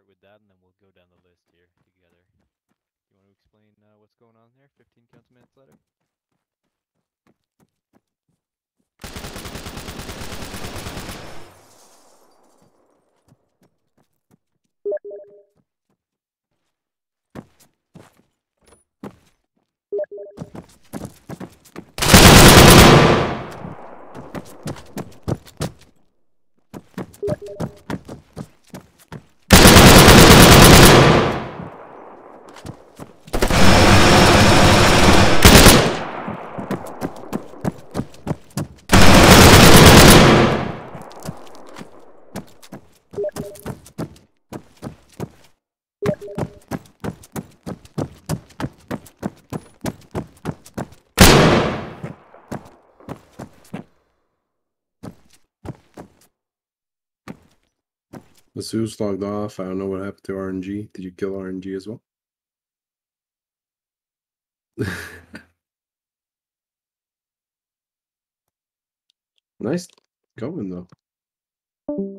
with that, and then we'll go down the list here together. You want to explain what's going on there? 15 counts minutes later. The Zeus logged off. I don't know what happened to RNG. Did you kill RNG as well? Nice going though.